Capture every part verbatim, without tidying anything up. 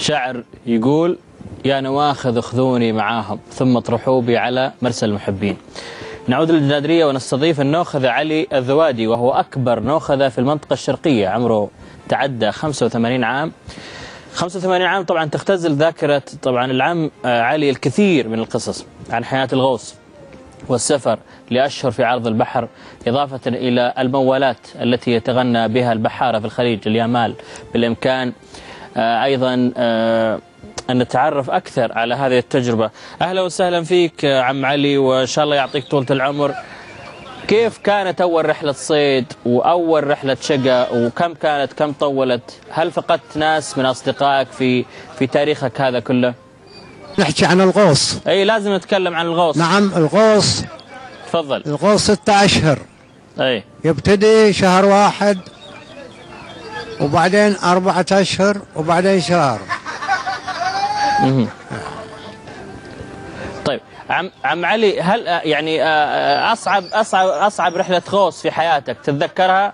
شاعر يقول: يا نواخذ خذوني معاهم ثم اطرحوا بي على مرسى المحبين. نعود للجنادرية ونستضيف النوخذة علي الذوادي، وهو أكبر نوخذة في المنطقة الشرقية، عمره تعدى خمسة وثمانين عام. خمسة وثمانين عام طبعا تختزل ذاكرة طبعا العم علي الكثير من القصص عن حياة الغوص والسفر لأشهر في عرض البحر، إضافة إلى الموالات التي يتغنى بها البحارة في الخليج اليامال. بالإمكان أيضا أن نتعرف أكثر على هذه التجربة. أهلا وسهلا فيك عم علي، وإن شاء الله يعطيك طولة العمر. كيف كانت أول رحلة صيد وأول رحلة شقة، وكم كانت كم طولت؟ هل فقدت ناس من أصدقائك في في تاريخك هذا كله؟ نحكي عن الغوص. أي لازم نتكلم عن الغوص. نعم الغوص. تفضل. الغوص ستة أشهر. أي يبتدي شهر واحد وبعدين أربعة أشهر وبعدين شهر. مه. طيب عم عم علي، هل يعني أصعب أصعب أصعب رحلة غوص في حياتك تتذكرها؟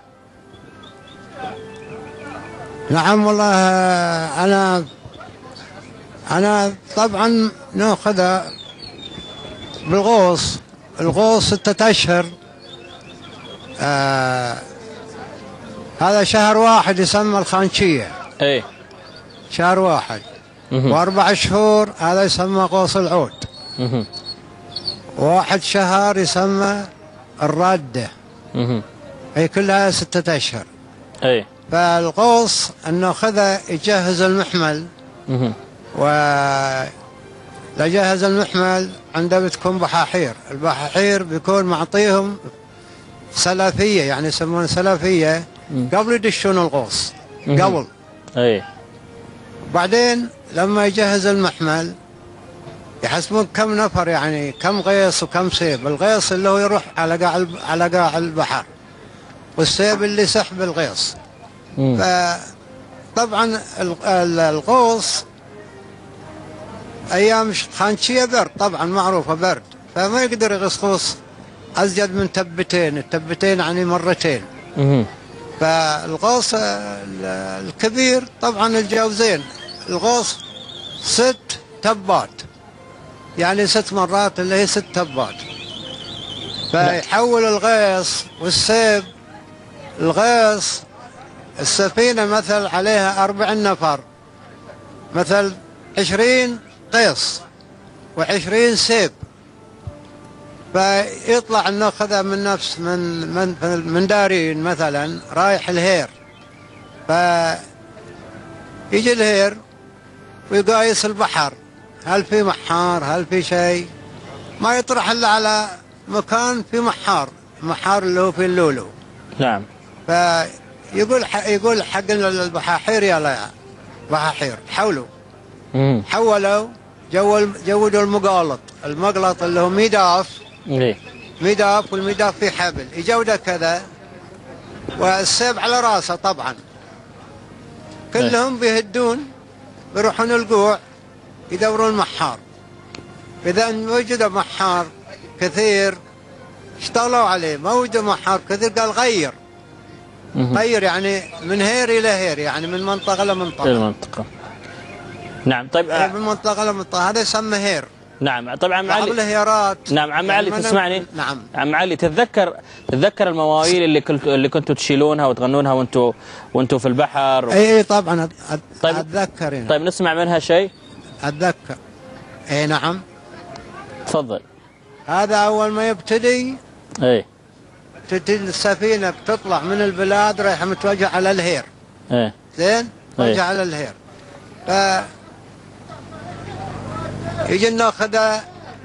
نعم والله أنا أنا طبعا ناخذ بالغوص. الغوص ستة أشهر. آه هذا شهر واحد يسمى الخانشية. ايه شهر واحد. مه. وأربع شهور هذا يسمى غوص العود. مه. واحد شهر يسمى الرادة. مه. هي كلها ستة أشهر. ايه فالغوص الناخذة يجهز المحمل. مه. و لجهز المحمل عنده بتكون بحاحير. البحاحير بيكون معطيهم سلافية، يعني يسمون سلافية قبل يدشون الغوص. قبل اي بعدين لما يجهز المحمل يحسبون كم نفر، يعني كم غيص وكم سيب. الغيص اللي هو يروح على قاع على قاع البحر، والسيب اللي سحب الغيص. فطبعا الغوص ايام خانشية برد، طبعا معروفة برد، فما يقدر يغوص غوص ازيد من تبتين. التبتين يعني مرتين. مه. فالغوص الكبير طبعا الجاوزين. الغوص ست تبات، يعني ست مرات اللي هي ست تبات. فيحول الغيص والسيب. الغيص السفينة مثل عليها أربعين نفر، مثل عشرين قيص وعشرين سيب. فيطلع الناخذة من نفس من من من دارين مثلا رايح الهير، فيجي الهير ويقايس البحر، هل في محار هل في شيء. ما يطرح الا على مكان في محار، محار اللي هو في اللولو. نعم. فيقول يقول حق البحاحير يلا يا بحاحير حولوا. مم. حولوا جو جودوا المقالط. المقلط اللي هو ميداف. ايه ميداف، والميداف في حبل يجوده كذا، والسيب على راسه. طبعا كلهم بيهدون بيروحون القوع يدورون محار. إذا وجدوا محار كثير اشتغلوا عليه، ما وجدوا محار كثير قال غير. مه. غير يعني من هير إلى هير، يعني من منطقة لمنطقة. المنطقة. نعم. طيب من منطقة لمنطقة، هذا يسمى هير. نعم. طبعا عم علي. الهيارات. نعم عم علي تسمعني؟ نعم. عم علي تتذكر تتذكر المواويل اللي كنت اللي كنتوا تشيلونها وتغنونها وانتوا وانتوا في البحر؟ و... اي طبعا أت... طيب اتذكر هنا. طيب نسمع منها شيء؟ اتذكر. اي نعم. تفضل. هذا اول ما يبتدي اي تبتدي السفينه بتطلع من البلاد رايحه متوجهه على الهير. ايه زين متوجهه على الهير. ف يجي الناخذه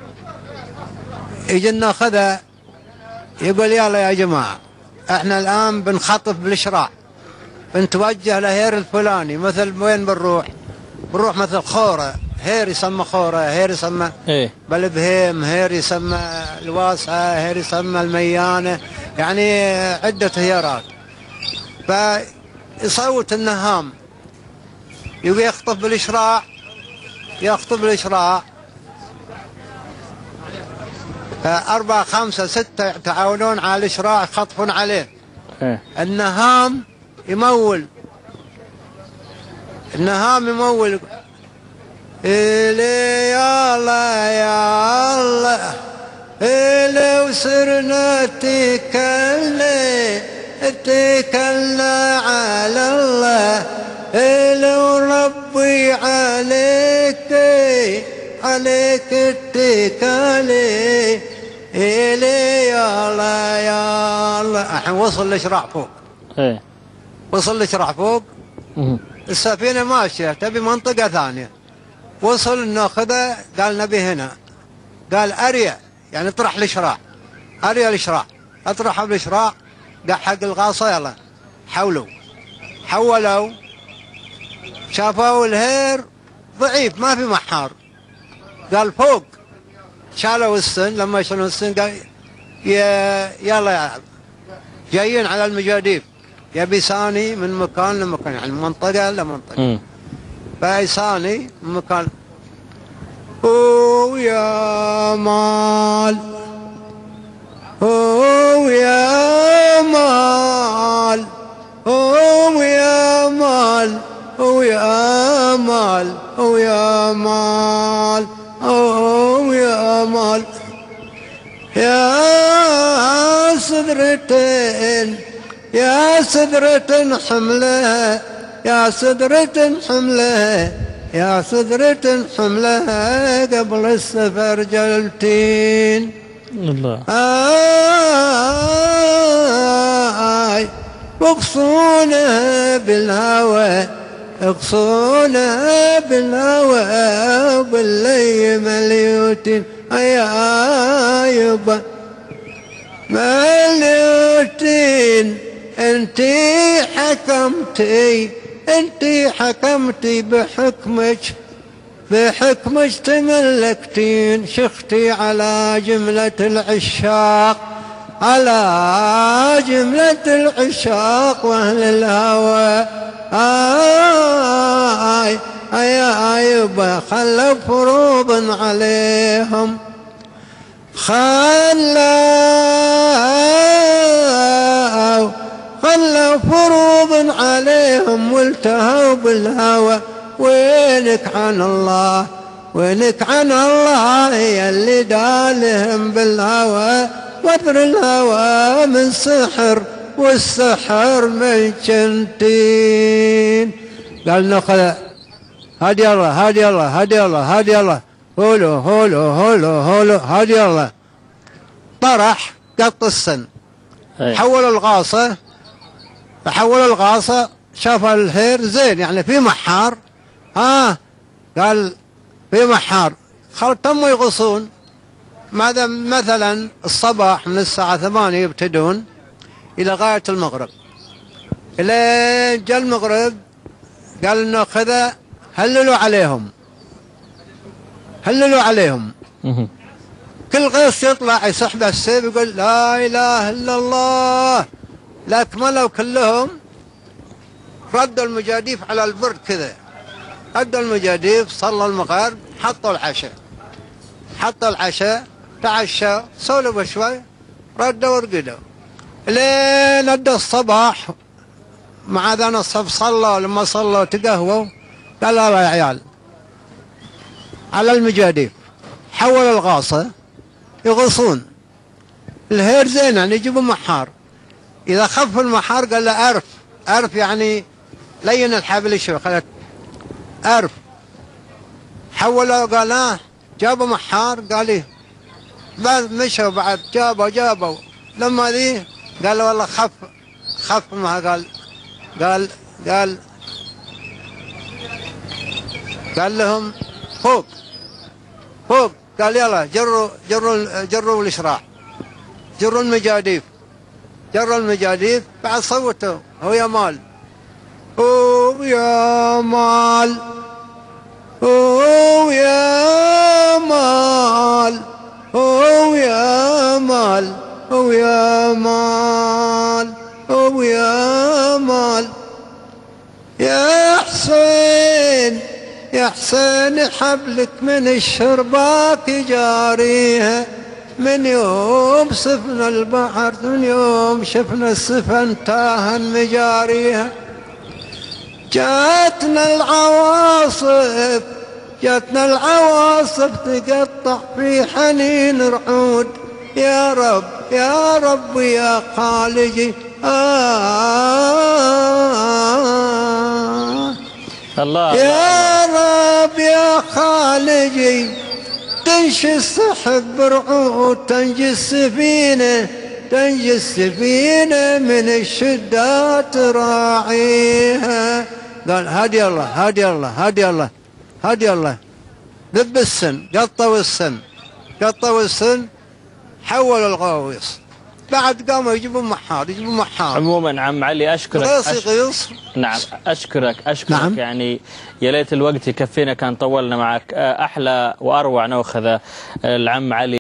يجي الناخذه يقول يلا يا جماعه احنا الان بنخطف بالشراع، بنتوجه لهير الفلاني. مثل وين بنروح؟ بنروح مثل خوره، هير يسمى خوره، هير يسمى ايه بلبهيم، هير يسمى الواسعه، هير يسمى الميانه، يعني عده هيارات. فيصوت النهام يبي يخطف بالشراع، يخطف بالشراع. أربعة خمسة ستة يتعاونون على الشراع يخطفون عليه. ايه النهام يمول. النهام يمول إلي يا الله يا الله إلي وصرنا اتكلنا اتكلنا على الله إلي وربي عليك عليك اتكالي إلي يا الله يا الله. الحين وصل الإشراع فوق. ايه وصل الإشراع فوق. مه. السفينة ماشية تبي منطقة ثانية. وصل ناخذه قال نبي هنا. قال أريا يعني اطرح الإشراع. أريا الإشراع. اطرح بالإشراع. قال حق الغاصة يلا حولوا. حولوا شافوا الهير ضعيف ما في محار. قال فوق. شالوا السن لما شالوا السن قال يا يلا يا جايين على المجاديف يبي ثاني من مكان لمكان يعني منطقة لمنطقة. فايساني من مكان أوه يا مال أوه يا مال أوه يا مال أوه يا مال أوه يا مال أوه يا مال يا سدرتين يا سدرة حملها يا سدرة حملها يا سدرة حملها قبل السفر جلتين الله آي واقصونها بالهوى اقصونها بالهوى باللي مليوتين يا يبا مليوتين انتي حكمتي انتي حكمتي بحكمك بحكمك تملكتين شختي على جملة العشاق على جملة العشاق واهل الهوى آي آي آيبا خلوا فروض عليهم خلوا خلوا فروض عليهم والتهوا بالهوى وينك عن الله وينك عن الله يا اللي دالهم بالهوى وذر الهوى من سحر والسحر من شنتين. قال ناخذ هادي الله هادي الله هادي الله هادي الله هولو هولو هولو هولو هادي الله. طرح قط السن حول الغاصة فحول الغاصة شاف الهير زين يعني في محار ها قال في محار خل تموا يغصون ماذا مثلا الصباح من الساعة ثمانية يبتدون إلى غاية المغرب إلى جاء المغرب قال إنه خذا هللوا عليهم هللوا عليهم كل غيص يطلع يسحب السيف يقول لا إله إلا الله لا كملوا كلهم ردوا المجاديف على البرد كذا ردوا المجاديف صلوا المغرب حطوا العشاء حطوا العشاء تعشوا سولفوا شوي ردوا ورقدوا لين ادى الصباح مع ذان الصف صلوا لما صلوا تقهووا قال يلا يا عيال على المجاديف حول الغاصة يغصون الهير زين يعني يجيبوا محار إذا خف المحار قال له أرف أرف يعني لين الحبل شوي خلت أرف حولوا قال اه جابوا محار قال لي بعد مشوا بعد جابوا جابوا لما ذي قال له والله خف خف ما قال قال قال قال لهم فوق فوق قال يلا جروا جروا جروا الإشراع جروا المجاديف جروا المجاديف بعد صوتوا هو يا مال هو يا مال هو يا مال هو يا مال هو يا مال هو يا مال يا حسين يا حسين حبلك من الشرباك جاريها من يوم صفنا البحر من يوم شفنا السفن تاهن مجاريها جاتنا العواصف جاتنا العواصف تقطع في حنين رعود. يا رب يا رب يا خالقي آه الله يا رب يا خالقي تنشي السحب برعود، تنجي السفينة تنجي السفينة من الشدات راعيها. قال هدي الله هدي الله هدي الله هدي الله. ذب السن قطوا السن قطوا السن حولوا الغواويص. بعد قاموا يجيبون محار يجيبون محار. عموما عم علي اشكرك غيص أش... يغيص. نعم اشكرك اشكرك نعم. يعني يا ليت الوقت يكفينا كان طولنا معك. احلى واروع نوخذه العم علي.